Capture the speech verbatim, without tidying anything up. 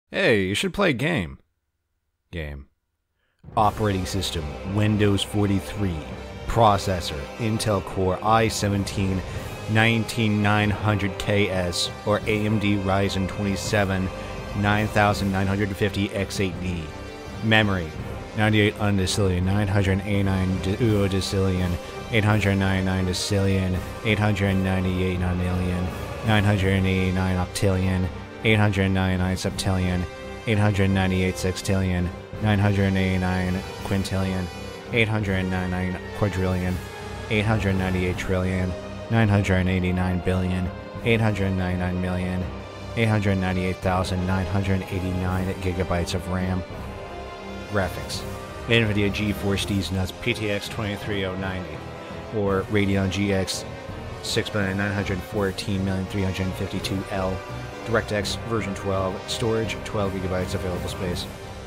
Hey, you should play a game. Game. Operating system, Windows forty-three. Processor, Intel Core i seventeen nineteen nine hundred K S or A M D Ryzen twenty-seven nine fifty X eight D. Memory, ninety-eight undecillion, nine eighty-nine duodecillion, eight ninety-nine decillion, eight ninety-eight nonillion, nine eighty-nine octillion, eight ninety-nine septillion, eight ninety-eight sextillion, nine eighty-nine quintillion, eight ninety-nine quadrillion, eight ninety-eight trillion, nine eighty-nine billion, eight ninety-nine million, eight ninety-eight thousand nine hundred eighty-nine gigabytes of RAM. Graphics, NVIDIA GeForce D Nuts P T X twenty-three oh ninety or Radeon G X six nine one four three fifty-two L. DirectX version twelve, storage twelve gigabytes, available space.